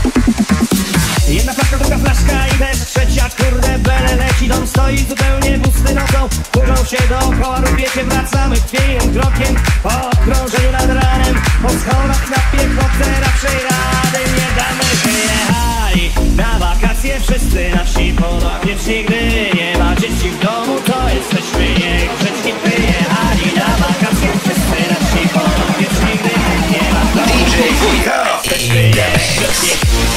Jedna flaszka, druga flaszka i też trzecia, kurde bele leci. Dom stoi zupełnie pusty nocą, kurzą się dookoła, rubiecie, wracamy chwiejnym krokiem po okrążeniu nad ranem. Po schodach na piechotę raczej rady nie damy. Wyjechali na wakacje wszyscy nasi podopieczni, gdy nie ma dzieci w domu, to jesteśmy niegrzeczni. Wyjechali na wakacje wszyscy nasi podopieczni, gdy nie ma w domu, DJ Wójka! jesteśmy niegrzeczni.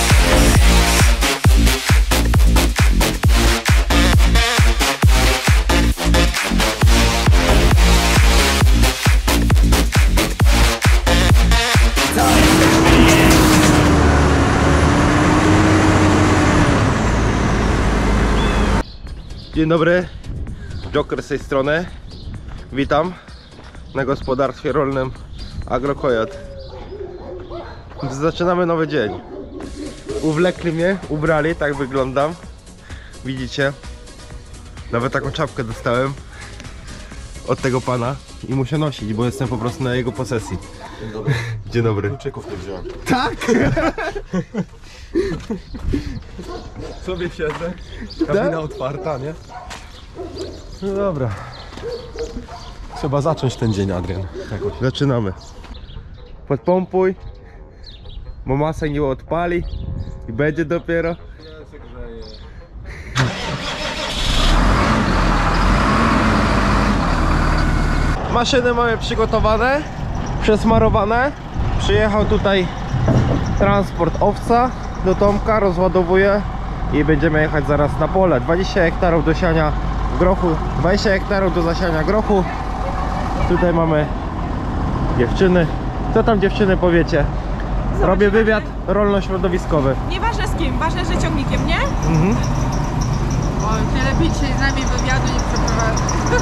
Dzień dobry, Joker z tej strony. Witam na gospodarstwie rolnym Agrokojot. Zaczynamy nowy dzień. Uwlekli mnie, ubrali, tak wyglądam. Widzicie? Nawet taką czapkę dostałem od tego pana i muszę nosić, bo jestem po prostu na jego posesji. Dzień dobry. Dzień dobry. Kluczyków nie wziąłem. Tak? Sobie siedzę. Kabina otwarta, nie? No dobra. Trzeba zacząć ten dzień, Adrian. Jakoś. Zaczynamy. Podpompuj, bo masa nie odpali i będzie dopiero. Maszyny mamy przygotowane, przesmarowane. Przyjechał tutaj transport owca do Tomka, rozładowuje i będziemy jechać zaraz na pole. 20 hektarów do siania grochu, 20 hektarów do zasiania grochu. Tutaj mamy dziewczyny. Co tam dziewczyny powiecie? Robię wywiad rolno-środowiskowy. Nieważne z kim, ważne, że ciągnikiem, nie? Mhm. Oj, nie lepiej dzisiaj z nami wywiadu nie przeprowadzi.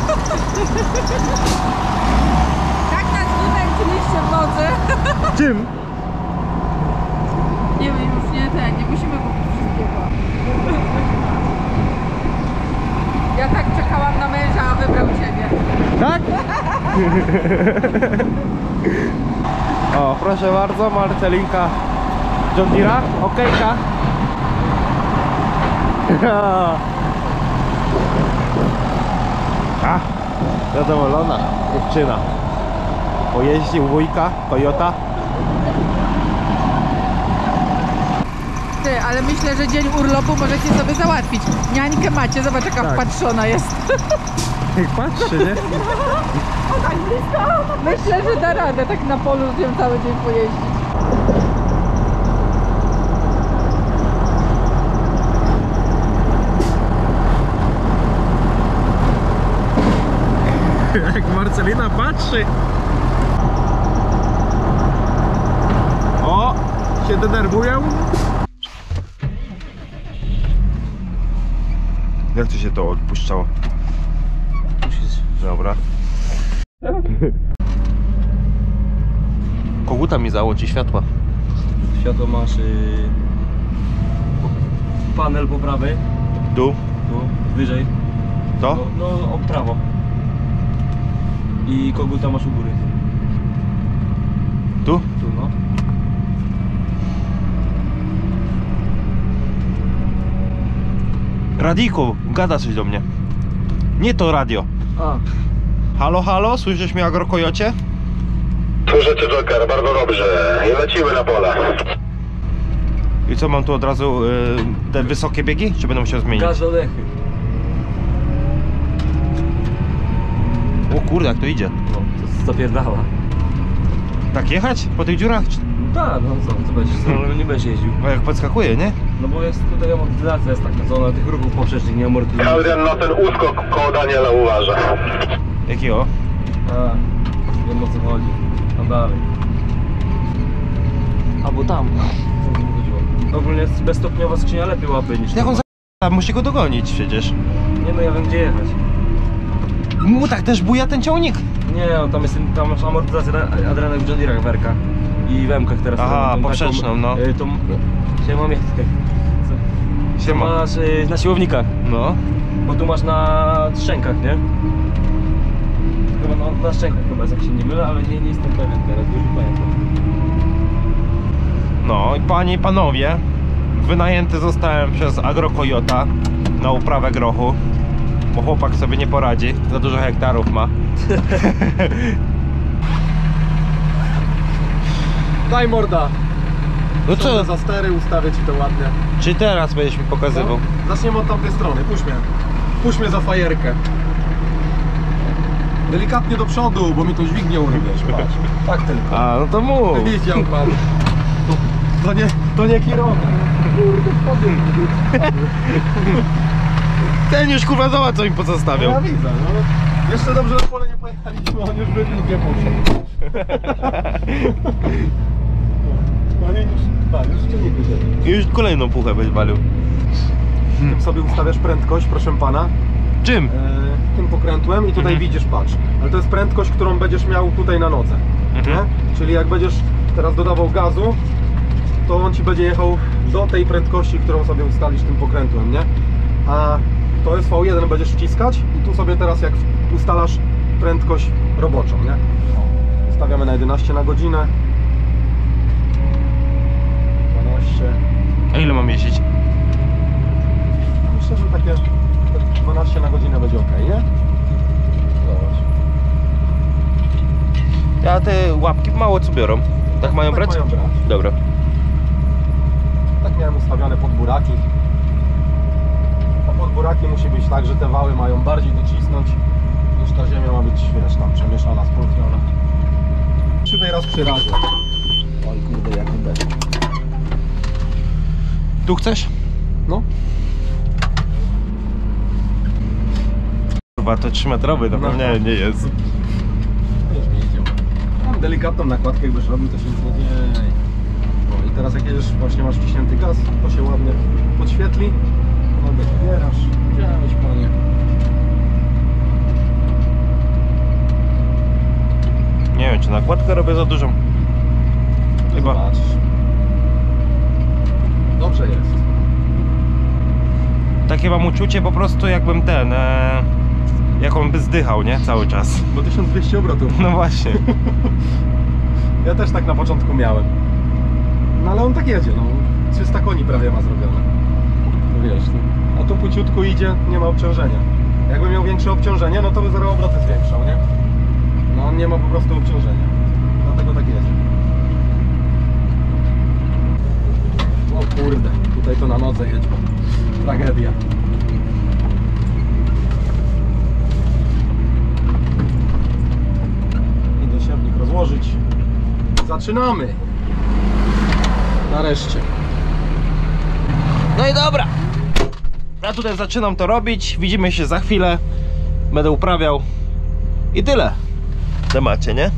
Tak nas wymęczyliście w nocy. Czym? Nie wiem, już nie musimy mówić wszystkiego. Ja tak czekałam na męża, a wybrał ciebie. Tak? O, proszę bardzo, Marcelinka John Deere'a, okejka. A, zadowolona dziewczyna. Pojeździł wujka, Toyota. Ty, ale myślę, że dzień urlopu możecie sobie załatwić. Niańkę macie, zobacz jaka Tak. wpatrzona jest. Jak patrzy, nie? Tak blisko. Myślę, że da radę tak na polu z nią cały dzień pojeździć. Jak Marcelina patrzy. O, się denerwuję. Jak to się to odpuszczało? Dobra. Koguta mi załączy światła. Światło masz panel po prawej, Tu? tu, wyżej, To? no o prawo. I koguta masz u góry. Tu? Tu no. Radijku, gada coś do mnie. Nie to radio. A, Halo, halo, słyszysz mnie, Agrokojocie? Słyszę cię, Joker, bardzo dobrze. I lecimy na pole. I co, mam tu od razu te wysokie biegi? Czy będę musiał zmienić? gaz do dechy. O kurde, jak to idzie. No, to zapierdala. Tak jechać? Po tych dziurach? No tak, no co będziesz, no, nie będziesz jeździł. O, jak podskakuje, nie? No bo jest tutaj amortyzacja, jest taka zona tych ruchów poprzecznych nie amortyzuje. Adrian, na ten uskok koło Daniela uważa. Jakiego? A, wiem o co chodzi. Tam dalej. Albo tam. Co mi chodziło? Ogólnie jest bezstopniowa skrzynia, lepiej łapy niż Jak on tam. musi go dogonić przecież. Nie no, ja wiem gdzie jechać. Mu tak też buja ten ciągnik. Nie, no, tam masz amortyzację Adriana w John Deere'ach w RK. I w M-kach teraz. Aha, tą poprzeczną, taką, no. Tą... Siema, mnie. Co? Siema. Masz na siłownikach, No. bo tu masz na szczękach, nie? Chyba na szczękach chyba, jak się nie mylę, ale nie jestem pewien teraz, bo już nie pamiętam. No i panie i panowie, Wynajęty zostałem przez Agrokoyota na uprawę grochu, bo chłopak sobie nie poradzi, za dużo hektarów ma. Daj morda. No co, Za stery ustawię ci to ładnie. czy teraz będziesz mi pokazywał? Zaczniemy od tamtej strony, puść mnie. Puść mnie za fajerkę. Delikatnie do przodu, bo mi to dźwignię urywiesz, patrz. Tak tylko. A, no to mów. Widział pan. To nie kierowca. Kurde, wpadłem. Ten już kurwa zobacz co mi pozostawiał. Ja widzę, no. Jeszcze dobrze na pole nie pojechaliśmy, on już wybił dwie puszki. No nie, już czynnik wyjdzie. I już kolejną puchę byś walił. Tym sobie ustawiasz prędkość, proszę pana, Czym? tym pokrętłem i tutaj widzisz, patrz. Ale to jest prędkość, którą będziesz miał tutaj na nodze. Mhm. Nie? Czyli jak będziesz teraz dodawał gazu, to on ci będzie jechał do tej prędkości, którą sobie ustalisz tym pokrętłem, nie? A to jest V1 będziesz wciskać i tu sobie teraz jak ustalasz prędkość roboczą, nie? Ustawiamy na 11 na godzinę. 12. A ile mam jeździć? Myślę, że takie 12 na godzinę będzie ok, nie? Zobacz. A te łapki mało co biorą. Tak mają brać? Mają brać. Dobra. Tak miałem ustawione pod buraki. A pod buraki musi być tak, że te wały mają bardziej docisnąć niż ta ziemia ma być, wiesz, tam przemieszana, spulchniona. Tutaj raz przy razie. Oj kurde, jaki będzie. Tu chcesz? No. Kurwa to 3-metrowy, to pewnie nie jest. Już mi idzie. Mam delikatną nakładkę, jakbyś robił, to się nic nie dzieje. O, i teraz jak jedziesz, właśnie masz wciśnięty gaz, to się ładnie podświetli. Nogę wybierasz. Wziąłeś, panie. Nie wiem czy nakładkę robię za dużą. Chyba. Zobaczysz. Dobrze jest. Takie mam uczucie po prostu jakbym ten, jak on by zdychał, nie? Cały czas. Bo 1200 obrotów. No właśnie. Ja też tak na początku miałem. No ale on tak jedzie, no. 300 koni prawie ma zrobione. No wiesz, no. A tu płyciutko idzie, nie ma obciążenia. Jakby miał większe obciążenie, no to by 0 obroty zwiększał, nie? No on nie ma po prostu obciążenia. Dlatego tak jedzie. O kurde, tutaj to na nodze jedzie. Tragedia. I dosiewnik rozłożyć. Zaczynamy! Nareszcie. No i dobra. Ja tutaj zaczynam to robić. Widzimy się za chwilę. Będę uprawiał. I tyle. W temacie, nie?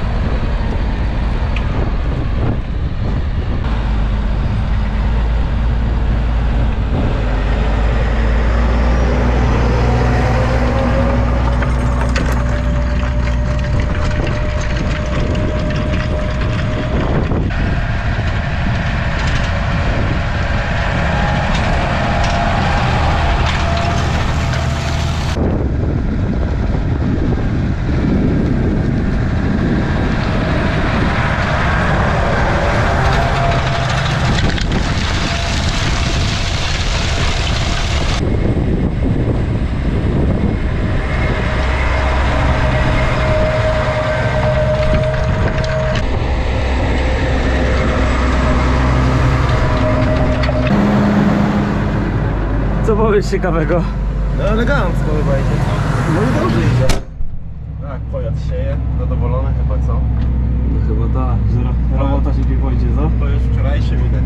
Co powiesz ciekawego? No elegancko chyba idzie. No i dobrze idzie. Tak, pojazd sieje. Zadowolony chyba, co? No chyba tak, że robota się pójdzie, co? To już wczorajszy widać.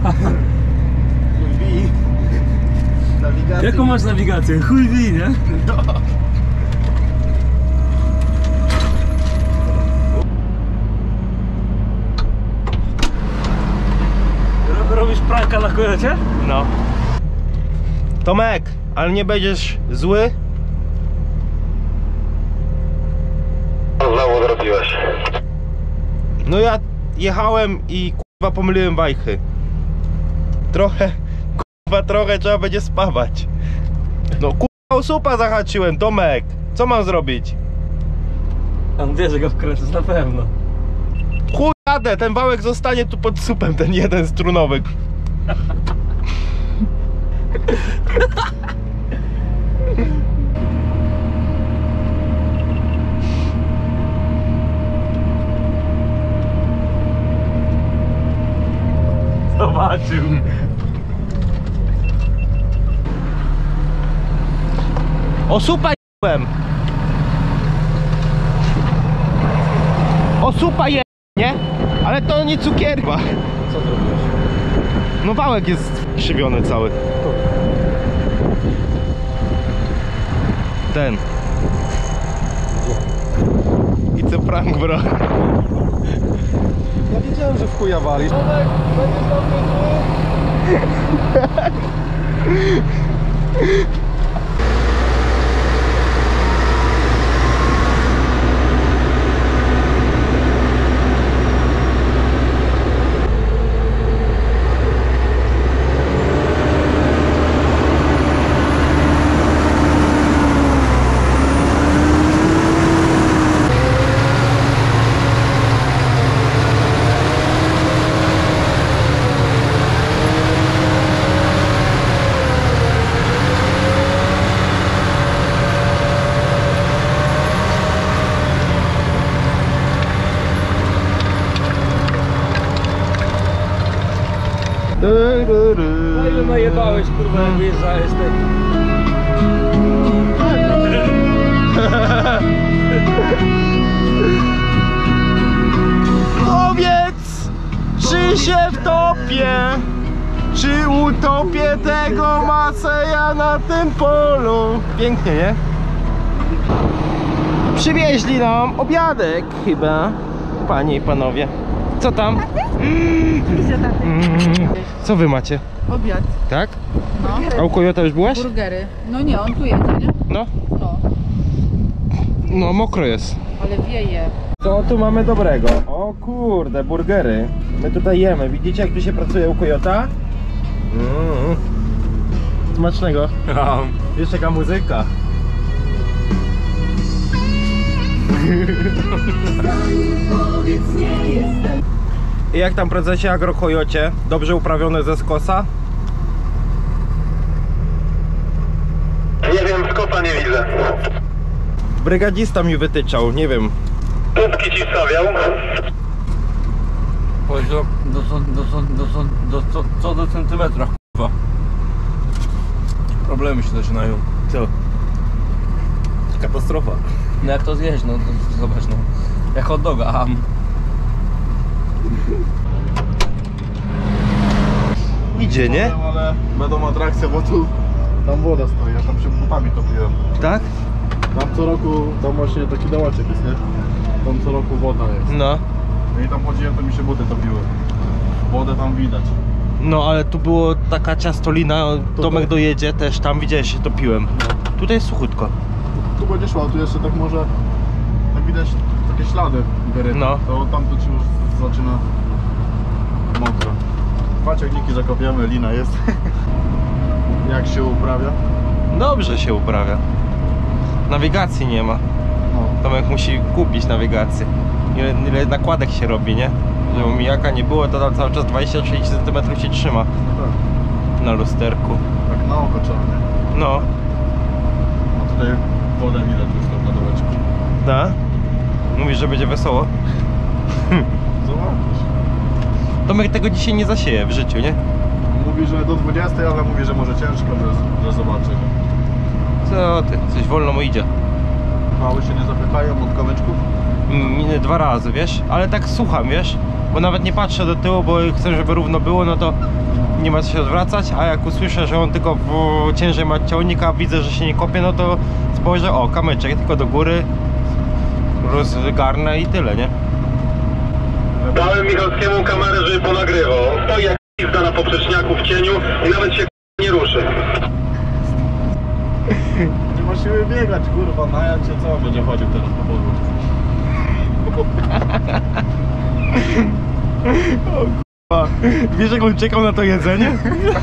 Mówi. Nawigacja. Jaką masz nawigację? Chuj wi, nie? Robisz pranka na kojocie? No. Tomek, ale nie będziesz zły? Znowu zrobiłeś. No ja jechałem i kurwa pomyliłem wajchy. Trochę trzeba będzie spawać. No kurwa o słupa zahaczyłem, Tomek. Co mam zrobić? On wie, że go wkręcasz, na pewno. Chuj jadę, ten wałek zostanie tu pod supem, ten jeden strunowy. Zobaczył. O supa je***łem. O supa je***, nie? Ale to nie cukierba. Co zrobiłeś? No wałek jest krzywiony cały. Ten. I co prank, bro? Ja wiedziałem, że w chuja walisz. No ile najebałeś, kurwa, jak wyjeżdżałeś tak. Powiedz, czy się wtopię, czy utopię tego Maceja na tym polu. Pięknie, nie? Przywieźli nam obiadek chyba, panie i panowie. Co tam? Co wy macie? Obiad. Tak? No. A u Kojota już byłaś? Burgery. No nie, on tu jedzie, nie? No. No. No mokro jest. Ale wieje. Co tu mamy dobrego? O kurde, burgery. My tutaj jemy. Widzicie, jak tu się pracuje u Kojota? Smacznego. Jeszcze taka muzyka. I jak tam prezesie Agrokojocie? Dobrze uprawione ze skosa? Nie wiem, skopa nie widzę. Brygadzista mi wytyczał, nie wiem. Tubki ci wstawiał. Poziom co do centymetra, kurwa. Problemy się zaczynają. Co? Katastrofa. No jak to zjeść, no to zobacz, no. Jak hot doga, Idzie, nie? Ale będą atrakcje, bo tu tam woda stoi, ja tam się butami topiłem. Tak? Tam co roku, tam właśnie taki dołaczek jest, nie? Tam co roku woda jest. No. I tam chodziłem, to mi się buty topiły. Wodę tam widać. No ale tu było taka ciastolina, Tomek dojedzie też, tam widziałeś, się topiłem. Tutaj jest suchutko. Tu będzie szła, tu jeszcze tak może, tak widać takie ślady wyryte. No. To tam to ci już zaczyna mokro. Paciągniki zakopiemy, lina jest. Jak się uprawia? Dobrze się uprawia. Nawigacji nie ma. No. Tomek musi kupić nawigację. Ile nakładek się robi, nie? Żeby mijaka nie było, to tam cały czas 20-30 cm się trzyma No tak, na lusterku. tak na oko trzeba, nie? No. A tutaj wodę widać już tam na dołeczku. Da? Mówisz, że będzie wesoło? Zobaczysz. Tomek tego dzisiaj nie zasieje w życiu, nie? Mówi, że do 20, ale mówi, że może ciężko, że zobaczy. Co ty? Coś wolno mu idzie. Mały się nie zapytają od kamyczków? Minę 2 razy, wiesz? Ale tak słucham, wiesz? Bo nawet nie patrzę do tyłu, bo chcę, żeby równo było, no to nie ma co się odwracać, a jak usłyszę, że on tylko ciężej ma ciągnik, a widzę, że się nie kopie, no to spojrzę, o, kamyczek, tylko do góry, rozgarnę i tyle, nie? Dałem Michalskiemu kamerę, żeby ponagrywał. Stoi jak pizda na poprzeczniaku w cieniu i nawet się nie ruszy. Nie ma siły biegać, kurwa, na jacie co on będzie chodził teraz po podwórku? Wiesz, jak on czekał na to jedzenie?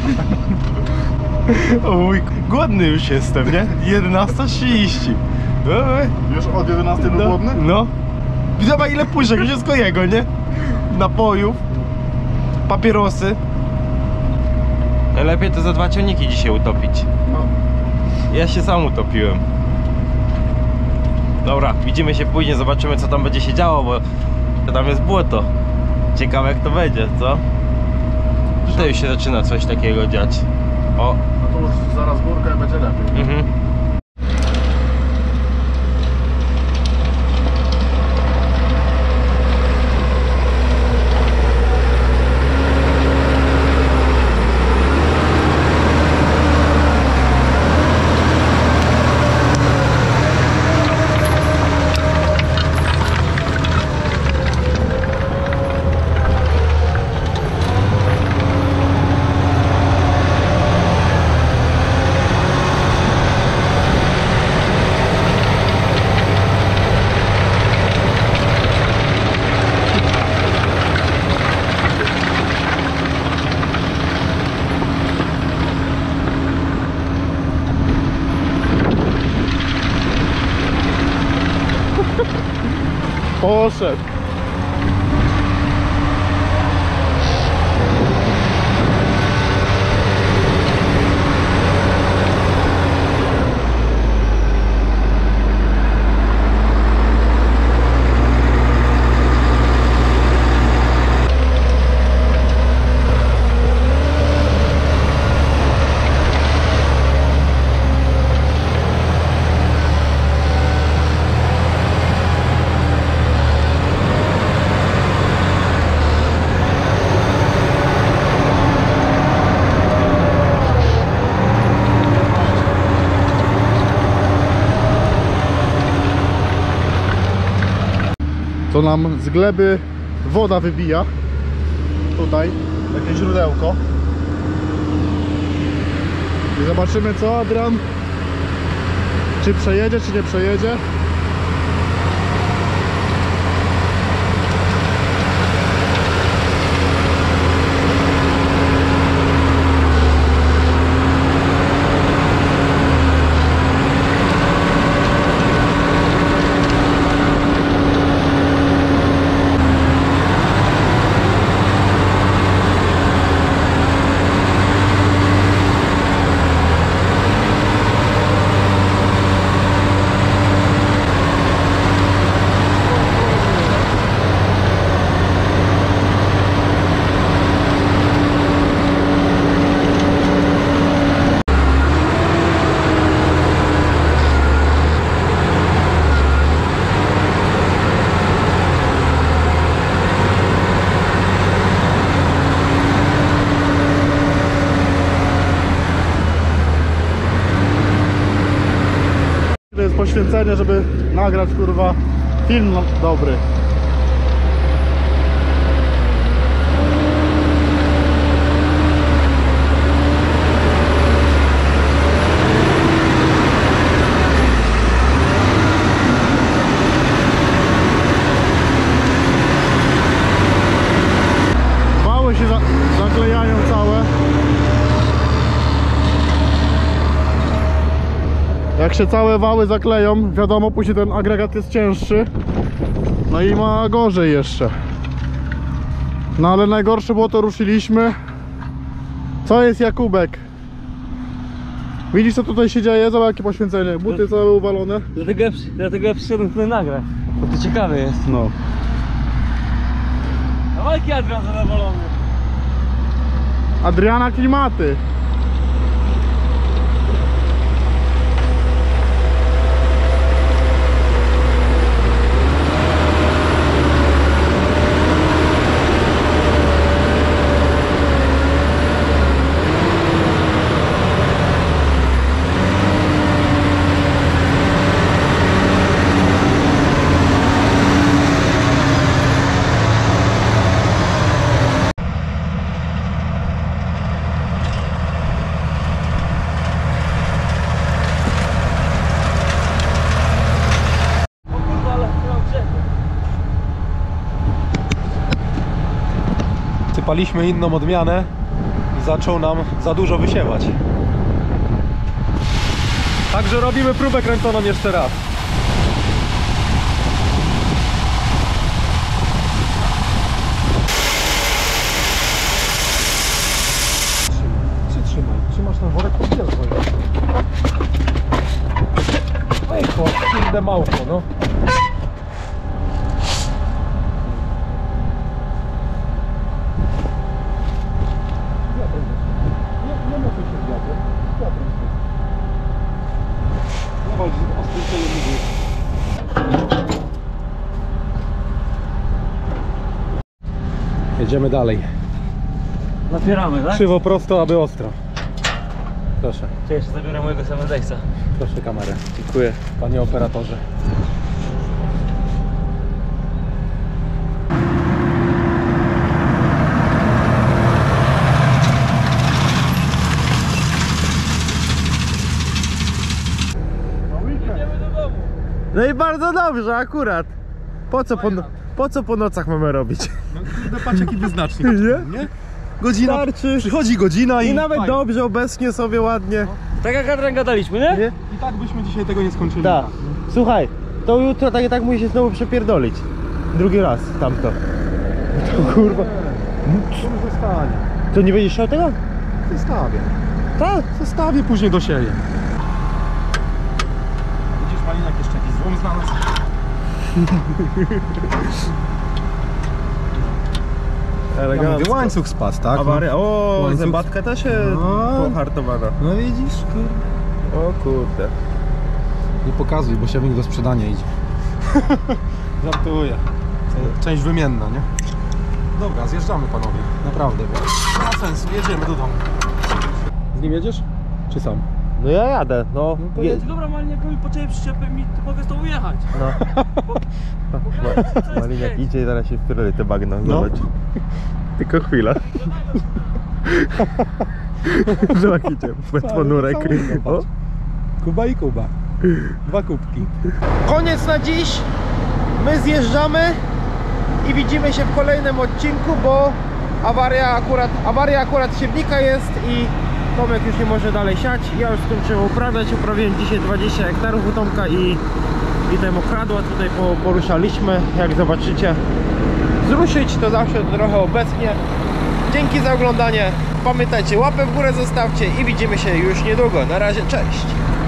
Oj, głodny już jestem, nie? 11:30. Już od 11 był głodny? No. Zobacz, ile puszek, wszystko jego, nie? Napojów, papierosy. Lepiej to za 2 ciągniki dzisiaj utopić. No. Ja się sam utopiłem. Dobra, widzimy się później, zobaczymy co tam będzie się działo, bo tam jest błoto. Ciekawe jak to będzie, co? Tutaj już się zaczyna coś takiego dziać. O. No to już zaraz górka i będzie lepiej. Mhm. Poszedł. To nam z gleby woda wybija. Tutaj jakieś źródełko. I zobaczymy co, Adrian, czy przejedzie, czy nie przejedzie. To jest poświęcenie, żeby nagrać kurwa film dobry. Wały się zaklejają całe. Jak się całe wały zakleją, wiadomo, później ten agregat jest cięższy. No i ma gorzej jeszcze. No ale najgorsze było to ruszyliśmy. Co jest, Jakubek? Widzisz co tutaj się dzieje? Zobacz jakie poświęcenie. Buty całe uwalone. Dlatego ja przyszedłem tutaj nagrać. Bo to ciekawe jest. No. No jaki Adrian zadowolony. Adriana klimaty. Sypaliśmy inną odmianę i zaczął nam za dużo wysiewać. Także robimy próbę kręconą jeszcze raz. masz ten worek, to gdzie dzwonisz? Ej, kurde małpo, no. Nie mocuj się z wiatrem. Wiatrem się. Nie chodź, ostryjcie je lubię. Jedziemy dalej. Napieramy, tak? Krzywo, prosto, aby ostro. Proszę, Czy jeszcze zabiorę mojego samedejsa. proszę kamerę. Dziękuję. Panie operatorze. No i bardzo dobrze, akurat. Po co po nocach mamy robić? No kurde, patrz jaki wyznacznik. Nie? Nie? Godzina, Starczy. przychodzi godzina I nawet fajnie. dobrze, obecnie sobie ładnie. Tak jak Adrian gadaliśmy, nie? Nie? I tak byśmy dzisiaj tego nie skończyli. Tak. Słuchaj, to jutro tak i tak musi się znowu przepierdolić. Drugi raz tamto. To kurwa. To mi zostanie. To nie będziesz chciał tego? Zostawię. Tak. Zostawię, później dosieję. Widzisz, Malinak jeszcze jakiś złom znalazł? Ja mówię, łańcuch spadł, tak? Awaria. O, Łańcuch. zębatka też jest No. pohartowana. No widzisz, kurde. O kurde. Nie pokazuj, bo siewnik do sprzedania idzie. Żartuję. Część wymienna, nie? Dobra, zjeżdżamy panowie. Naprawdę, bo nie ma sensu, jedziemy do domu. Z nim jedziesz? Czy sam? No ja jadę, no. Dobra, Maliniak mi po ciebie przyczepem i ty mogę z tobą jechać. No. Maliniak idzie i zaraz się wpierdoli te bagno. No. Zobacz. Tylko chwila. Zobacz, idzie. Ponurek. O. Kuba i Kuba. 2 kubki. Koniec na dziś. My zjeżdżamy i widzimy się w kolejnym odcinku, bo awaria akurat siewnika jest i Tomek już nie może dalej siać. Ja już skończyłem uprawiać. Uprawiłem dzisiaj 20 hektarów u Tomka i tam okradła tutaj poruszaliśmy. Jak zobaczycie, zruszyć to zawsze trochę obecnie. Dzięki za oglądanie. Pamiętajcie, łapę w górę zostawcie i widzimy się już niedługo. Na razie, cześć!